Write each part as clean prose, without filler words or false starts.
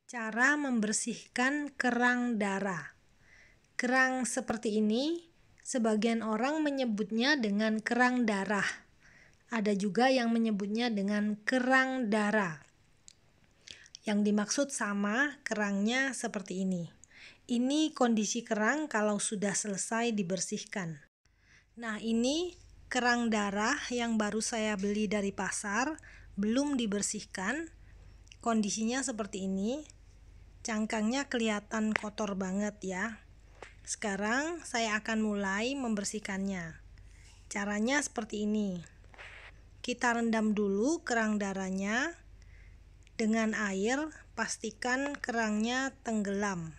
Cara membersihkan kerang darah. Kerang seperti ini, sebagian orang menyebutnya dengan kerang darah. Ada juga yang menyebutnya dengan kerang darah. Yang dimaksud sama, kerangnya seperti ini. Ini kondisi kerang kalau sudah selesai dibersihkan. Nah, ini kerang darah yang baru saya beli dari pasar, belum dibersihkan. Kondisinya seperti ini. Cangkangnya kelihatan kotor banget ya. Sekarang saya akan mulai membersihkannya. Caranya seperti ini. Kita rendam dulu kerang darahnya dengan air, pastikan kerangnya tenggelam.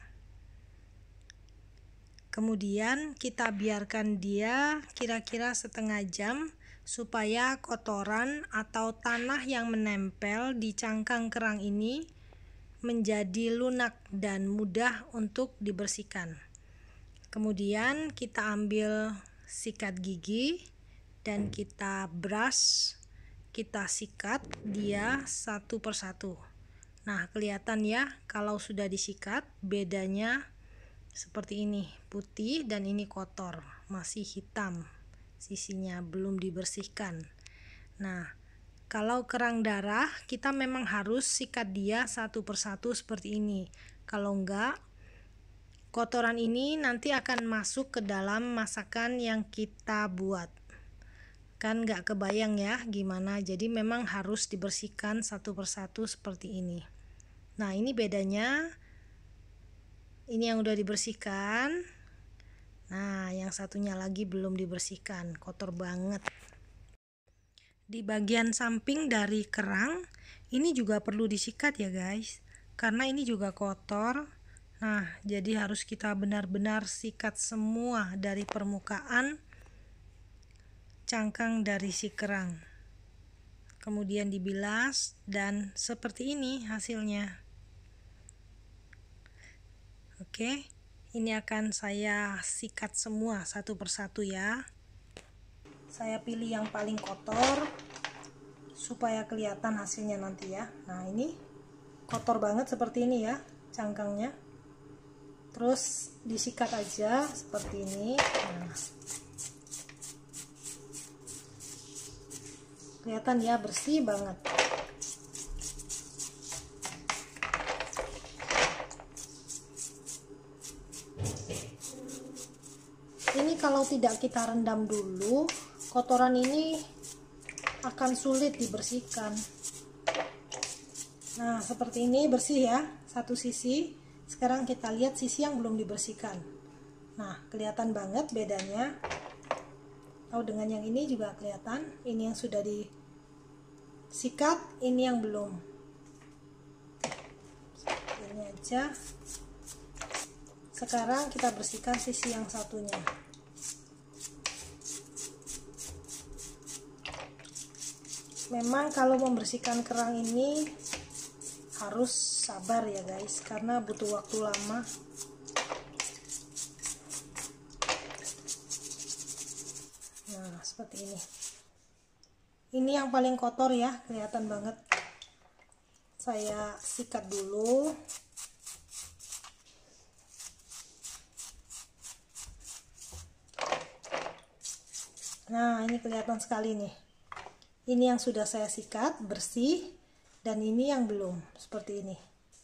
Kemudian kita biarkan dia kira-kira setengah jam supaya kotoran atau tanah yang menempel di cangkang kerang ini menjadi lunak dan mudah untuk dibersihkan. Kemudian kita ambil sikat gigi dan kita brush, kita sikat dia satu persatu. Nah, kelihatan ya kalau sudah disikat, bedanya seperti ini, putih dan ini kotor, masih hitam sisinya, belum dibersihkan. Nah, kalau kerang darah, kita memang harus sikat dia satu persatu seperti ini. Kalau enggak, kotoran ini nanti akan masuk ke dalam masakan yang kita buat. Kan enggak kebayang ya gimana, jadi memang harus dibersihkan satu persatu seperti ini. Nah, ini bedanya. Ini yang udah dibersihkan. Nah, yang satunya lagi belum dibersihkan, kotor banget. Di bagian samping dari kerang ini juga perlu disikat ya guys, karena ini juga kotor. Nah, jadi harus kita benar-benar sikat semua dari permukaan cangkang dari si kerang. Kemudian dibilas dan seperti ini hasilnya. Oke, ini akan saya sikat semua satu persatu ya. Saya pilih yang paling kotor supaya kelihatan hasilnya nanti ya. Nah, ini kotor banget seperti ini ya cangkangnya. Terus disikat aja seperti ini. Nah, kelihatan ya, bersih banget. Ini kalau tidak kita rendam dulu, kotoran ini akan sulit dibersihkan. Nah, seperti ini bersih ya, satu sisi. Sekarang kita lihat sisi yang belum dibersihkan. Nah, kelihatan banget bedanya. Tahu dengan yang ini juga kelihatan. Ini yang sudah disikat, ini yang belum. Ini aja. Sekarang kita bersihkan sisi yang satunya. Memang kalau membersihkan kerang ini harus sabar ya guys, karena butuh waktu lama. Nah, seperti ini. Ini yang paling kotor ya, kelihatan banget. Saya sikat dulu. Nah, ini kelihatan sekali nih. Ini yang sudah saya sikat, bersih, dan ini yang belum, seperti ini.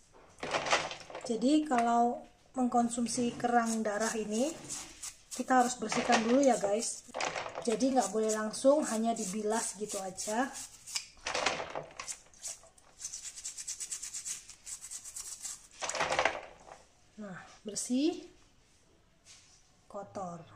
Jadi kalau mengkonsumsi kerang darah ini, kita harus bersihkan dulu ya guys. Jadi nggak boleh langsung hanya dibilas gitu aja. Nah, bersih, kotor.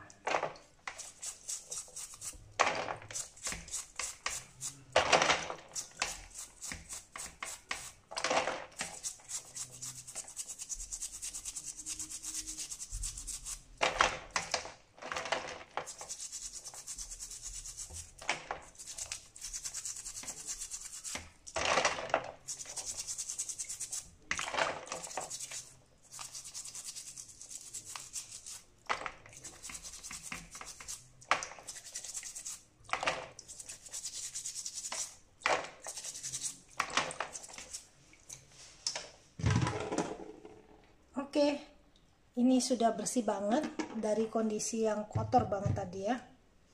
Oke, ini sudah bersih banget dari kondisi yang kotor banget tadi ya.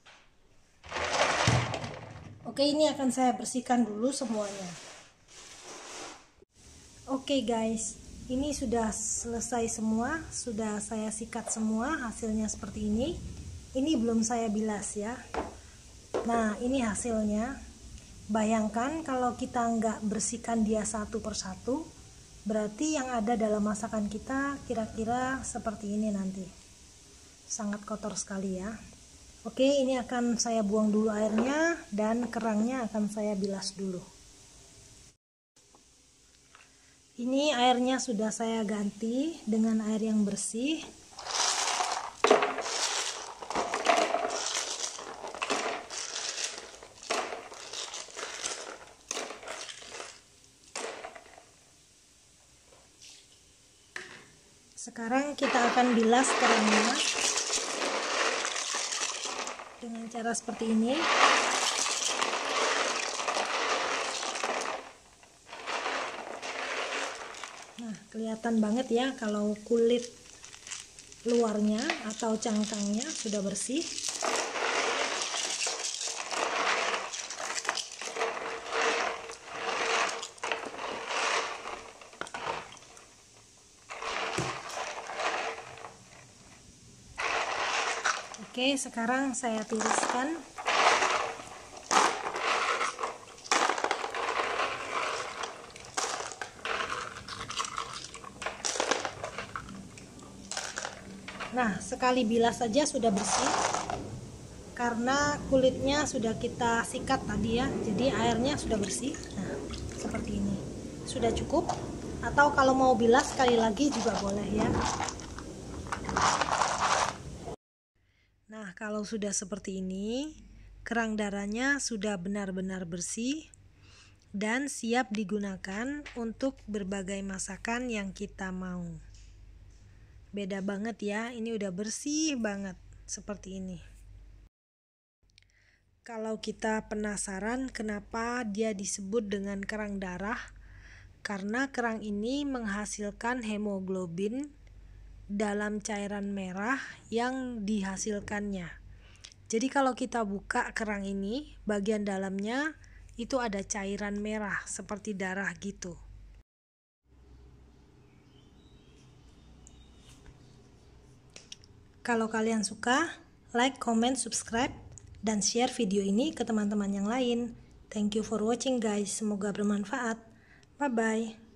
Oke, ini akan saya bersihkan dulu semuanya. Oke guys, ini sudah selesai semua, sudah saya sikat semua, hasilnya seperti ini. Ini belum saya bilas ya. Nah, ini hasilnya. Bayangkan kalau kita nggak bersihkan dia satu persatu, berarti yang ada dalam masakan kita kira-kira seperti ini nanti. Sangat kotor sekali ya. Oke, ini akan saya buang dulu airnya dan kerangnya akan saya bilas dulu. Ini airnya sudah saya ganti dengan air yang bersih. Sekarang kita akan bilas kerangnya dengan cara seperti ini. Nah, kelihatan banget ya kalau kulit luarnya atau cangkangnya sudah bersih. Oke, sekarang saya tiriskan. Nah, sekali bilas saja sudah bersih. Karena kulitnya sudah kita sikat tadi ya, jadi airnya sudah bersih. Nah, seperti ini. Sudah cukup. Atau kalau mau bilas sekali lagi juga boleh ya. Nah, kalau sudah seperti ini, kerang darahnya sudah benar-benar bersih dan siap digunakan untuk berbagai masakan yang kita mau. Beda banget ya, ini udah bersih banget seperti ini. Kalau kita penasaran kenapa dia disebut dengan kerang darah, karena kerang ini menghasilkan hemoglobin dalam cairan merah yang dihasilkannya. Jadi kalau kita buka kerang ini, bagian dalamnya itu ada cairan merah seperti darah gitu. Kalau kalian suka, like, comment, subscribe, dan share video ini ke teman-teman yang lain. Thank you for watching guys, semoga bermanfaat. Bye-bye.